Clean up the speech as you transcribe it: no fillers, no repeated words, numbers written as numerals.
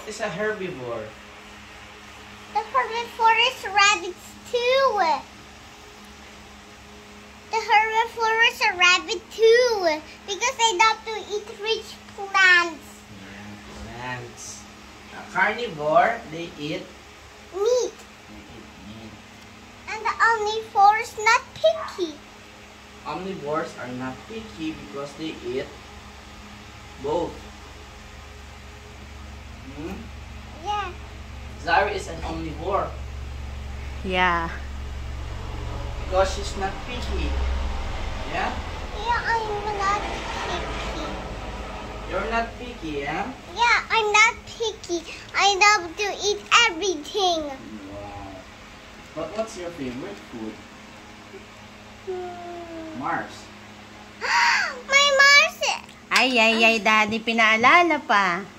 What is a herbivore? The herbivore is rabbits too. The herbivore is a rabbit too because they love to eat rich plants. Yeah, plants. A carnivore, they eat Meat. meat. And the omnivore is not picky. Omnivores are not picky because they eat both. Hmm? Yeah. Zari is an omnivore Yeah. because she's not picky. Yeah? Yeah, I'm not picky. You're not picky, yeah? Yeah, I'm not picky. I love to eat everything. Wow. But what's your favorite food? Mars. My Mars. Ay, Daddy, pinaalala pa.